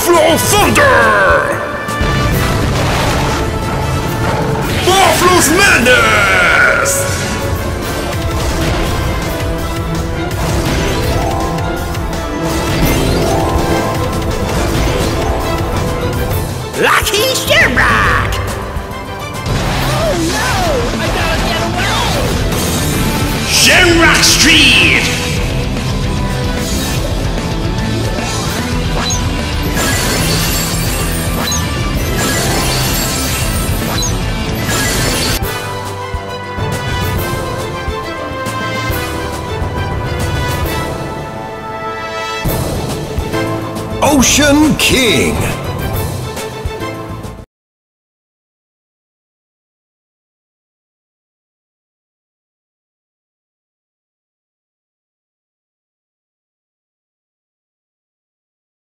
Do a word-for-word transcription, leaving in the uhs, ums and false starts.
Buffalo Thunder! Buffalo's Madness! Lucky Shamrock! Oh no! I gotta get away! Shamrock Street! Ocean King!